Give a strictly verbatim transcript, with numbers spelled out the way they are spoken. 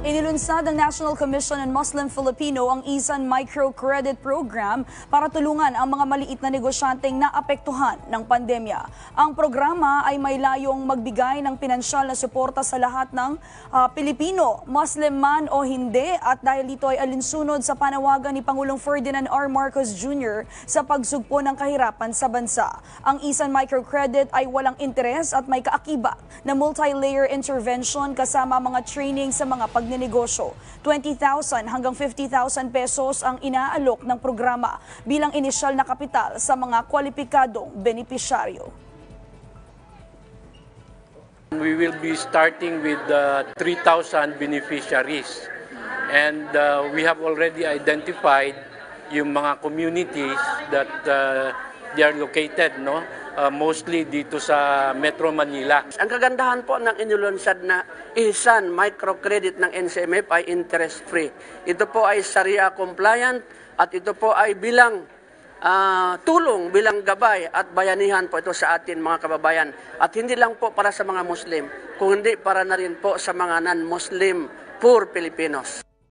Inilunsad ng National Commission on Muslim Filipino ang Ihsan Microcredit Program para tulungan ang mga maliit na negosyanteng naapektuhan ng pandemya. Ang programa ay may layong magbigay ng pinansyal na suporta sa lahat ng uh, Pilipino, Muslim man o hindi, at dahil ito ay alinsunod sa panawagan ni Pangulong Ferdinand R. Marcos Junior sa pagsugpo ng kahirapan sa bansa. Ang Ihsan Microcredit ay walang interes at may kaakibat na multi-layer intervention kasama mga training sa mga pagnegosyo. negosyo. twenty thousand hanggang fifty thousand pesos ang inaalok ng programa bilang inisyal na kapital sa mga kwalipikadong benepisyaryo. We will be starting with uh, three thousand beneficiaries, and uh, we have already identified yung mga communities that uh, they are located, no? Uh, mostly dito sa Metro Manila. Ang kagandahan po ng inilunsad na Ihsan Microcredit ng N C M F ay interest-free. Ito po ay Sharia compliant at ito po ay bilang uh, tulong, bilang gabay at bayanihan po ito sa atin mga kababayan. At hindi lang po para sa mga Muslim, kundi para na rin po sa mga non-Muslim poor Filipinos.